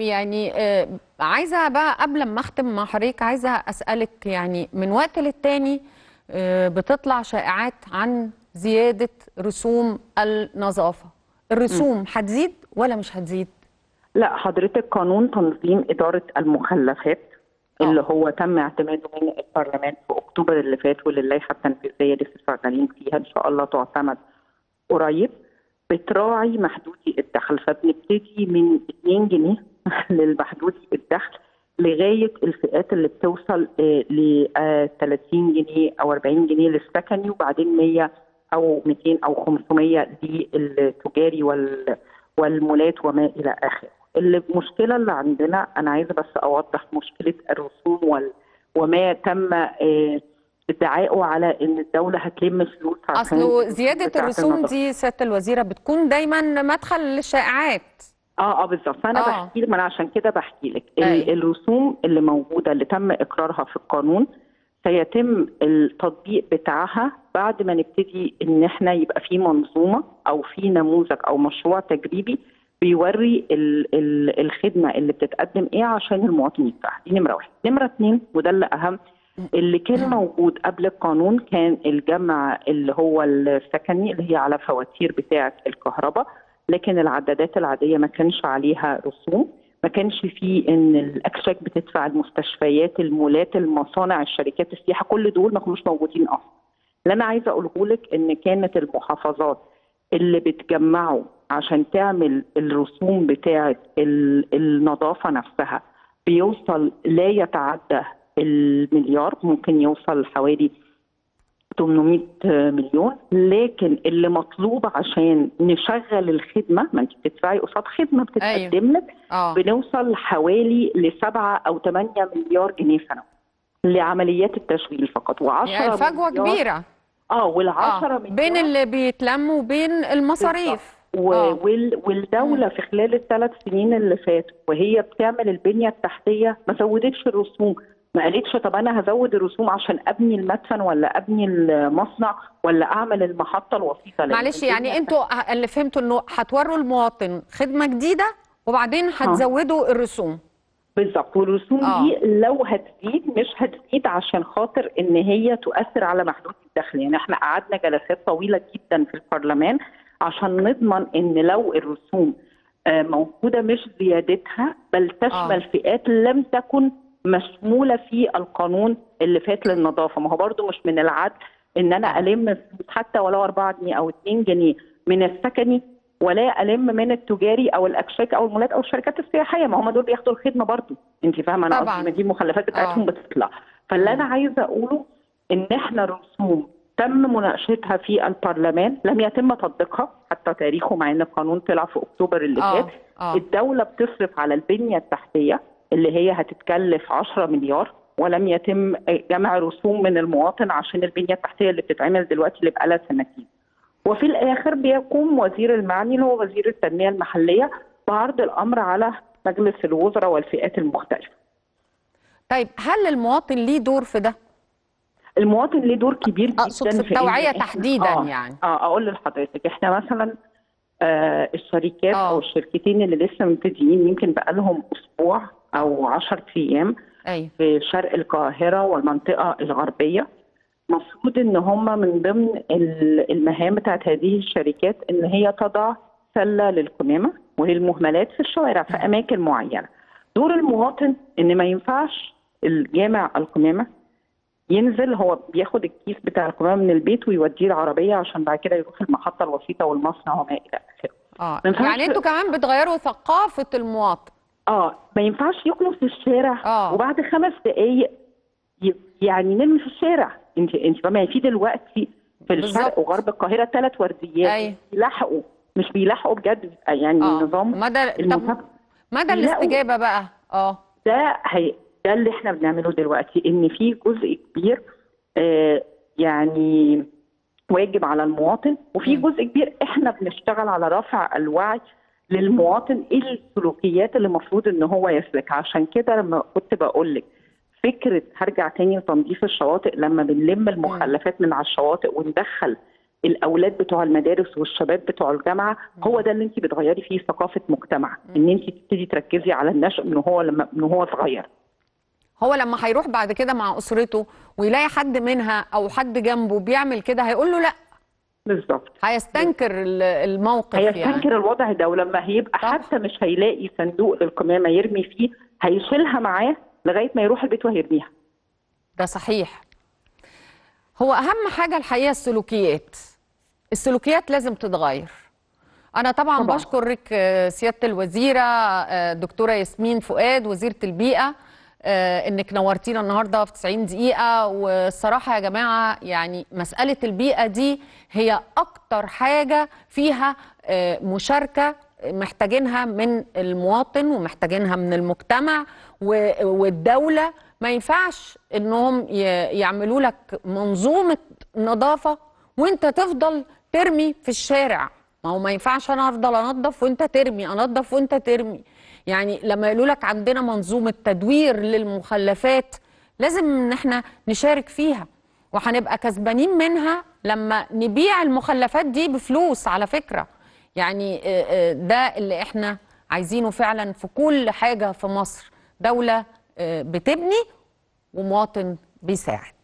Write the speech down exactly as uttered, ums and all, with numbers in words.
يعني آه عايزه بقى قبل ما اختم مع حضرتك، عايزه اسالك يعني من وقت للتاني آه بتطلع شائعات عن زياده رسوم النظافه. مم. الرسوم هتزيد ولا مش هتزيد؟ لا حضرتك، قانون تنظيم إدارة المخلفات اللي اه هو تم اعتماده من البرلمان في أكتوبر اللي فات، وللائحة التنفيذية لسه شغالين فيها إن شاء الله تعتمد قريب، بتراعي محدودي الدخل. فبنبتدي من اتنين جنيه للمحدودي الدخل لغايه الفئات اللي بتوصل ل ثلاثين جنيه او أربعين جنيه للسكني، وبعدين مية او مئتين او خمسمية للتجاري وال والمولات وما الى اخره. المشكله اللي عندنا، انا عايزه بس اوضح مشكله الرسوم وال وما تم آه، ادعائه على ان الدوله هتلم فلوس عشان اصله الرسوم زياده بتاعه الرسوم النظافه. دي سياده الوزيره بتكون دايما مدخل للشائعات. اه اه بالظبط. فانا اه بحكي لك، ما انا عشان كده بحكي لك ال- اي الرسوم اللي موجوده اللي تم اقرارها في القانون سيتم التطبيق بتاعها بعد ما نبتدي ان احنا يبقى في منظومه او في نموذج او مشروع تجريبي بيوري ال ال الخدمه اللي بتتقدم ايه عشان المواطن يدفعها. دي نمره واحد. نمره اتنين وده اللي اهم، اللي كان موجود قبل القانون كان الجمع اللي هو السكني اللي هي على فواتير بتاعه الكهرباء، لكن العدادات العاديه ما كانش عليها رسوم، ما كانش فيه ان الاكشاك بتدفع المستشفيات، المولات، المصانع، الشركات، السياحه، كل دول ما كانوش موجودين اصلا. اللي انا عايزه اقوله لك ان كانت المحافظات اللي بتجمعوا عشان تعمل الرسوم بتاعه النظافه نفسها بيوصل لا يتعدى المليار، ممكن يوصل حوالي ثمانمئة مليون، لكن اللي مطلوب عشان نشغل الخدمه، ما انت بتدفعي قصاد خدمه ايوه بتتقدم لك، اه بنوصل حوالي لسبعة او ثمانية مليار جنيه سنوي لعمليات التشغيل فقط، يعني و10 الفجوه مليار كبيره. اه اه وال10 بين مليار اللي بيتلم وبين بالظبط. المصاريف. اه وال- والدوله في خلال الثلاث سنين اللي فاتوا وهي بتعمل البنيه التحتيه ما زودتش الرسوم، ما قالتش طب انا هزود الرسوم عشان ابني المدفن ولا ابني المصنع ولا اعمل المحطه الوسيطه، لان معلش، البنيه يعني التحتيه انتوا اللي فهمتوا انه هتوروا المواطن خدمه جديده وبعدين اه هتزودوا الرسوم. بالظبط. والرسوم اه دي لو هتزيد مش هتزيد عشان خاطر ان هي تؤثر على محدود الدخل، يعني احنا قعدنا جلسات طويله جدا في البرلمان عشان نضمن ان لو الرسوم آه، موجوده مش زيادتها بل اه تشمل فئات لم تكن مشموله في القانون اللي فات للنظافه. ما هو برضو مش من العدل ان انا اه الم فلوس حتى ولو أربعة جنيه او اتنين جنيه من السكني ولا الم من التجاري او الاكشاك او المولات او الشركات السياحيه، ما هم دول بياخدوا الخدمه برضو، انت فاهمه انا قصدي، ما طبعا. دي المخلفات اه بتاعتهم بتطلع. فاللي انا مم. عايزه اقوله ان احنا الرسوم تم مناقشتها في البرلمان، لم يتم تطبيقها حتى تاريخه مع ان القانون طلع في اكتوبر اللي فات. اه اه الدوله بتصرف على البنيه التحتيه اللي هي هتتكلف عشرة مليار، ولم يتم جمع رسوم من المواطن عشان البنيه التحتيه اللي بتتعمل دلوقتي اللي بقالها سنتين. وفي الاخر بيقوم وزير المعني اللي هو وزير التنميه المحليه بعرض الامر على مجلس الوزراء والفئات المختلفه. طيب هل المواطن ليه دور في ده؟ المواطن ليه دور كبير اقصد في جدا في ان التوعيه احنا تحديدا اه يعني. اه اقول لحضرتك احنا مثلا آه الشركات او اه الشركتين اللي لسه مبتدئين يمكن بقى لهم اسبوع او عشرة ايام ايوه في شرق القاهره والمنطقه الغربيه، مفروض ان هم من ضمن المهام بتاعت هذه الشركات ان هي تضع سله للقمامه وللمهملات في الشوارع في اماكن معينه. دور المواطن ان ما ينفعش الجامع القمامه ينزل هو بياخد الكيس بتاع القمامه من البيت ويوديه العربيه عشان بعد كده يروح المحطه الوسيطه والمصنع وما الى اخره. اه ما ينفعش يعني انتوا كمان بتغيروا ثقافه المواطن. اه ما ينفعش يكنس في الشارع اه وبعد خمس دقائق ي- يعني نرمي في الشارع. انت انت فاهمه، في دلوقتي في الشرق وغرب بالظبط. القاهره ثلاث ورديات اي بيلاحقوا، مش بيلاحقوا بجد، بيبقى يعني اه النظام مدى طب المتابعه مدى بيلاقوا. الاستجابه بقى. اه ده هي ده اللي احنا بنعمله دلوقتي، ان في جزء كبير آه يعني واجب على المواطن، وفي امم جزء كبير احنا بنشتغل على رفع الوعي للمواطن ايه السلوكيات اللي المفروض ان هو يسلكها. عشان كده لما كنت بقول لك فكره هرجع تاني لتنظيف الشواطئ، لما بنلم امم المخلفات من على الشواطئ وندخل الاولاد بتوع المدارس والشباب بتوع الجامعه، هو ده اللي انت بتغيري فيه ثقافه مجتمع، ان انت تبتدي تركزي على النشء من هو لما من هو صغير. هو لما هيروح بعد كده مع اسرته ويلاقي حد منها او حد جنبه بيعمل كده هيقول له لا. بالظبط. هيستنكر الموقف، هيستنكر يعني. الوضع ده، ولما هيبقى طبعا. حتى مش هيلاقي صندوق للقمامه يرمي فيه، هيشيلها معاه لغايه ما يروح البيت وهيرميها. ده صحيح. هو اهم حاجه الحقيقه السلوكيات. السلوكيات لازم تتغير. انا طبعا, طبعا. بشكرك سياده الوزيره دكتوره ياسمين فؤاد وزيره البيئه انك نورتينا النهارده في تسعين دقيقه. والصراحه يا جماعه يعني مساله البيئه دي هي اكتر حاجه فيها مشاركه محتاجينها من المواطن ومحتاجينها من المجتمع والدوله. ما ينفعش انهم يعملوا لك منظومه نظافه وانت تفضل ترمي في الشارع. ما هو ما ينفعش انا افضل انظف وانت ترمي، انظف وانت ترمي. يعني لما يقولوا لك عندنا منظومه تدوير للمخلفات لازم ان احنا نشارك فيها، وهنبقى كسبانين منها لما نبيع المخلفات دي بفلوس على فكره. يعني ده اللي احنا عايزينه فعلا في كل حاجه في مصر، دوله بتبني ومواطن بيساعد.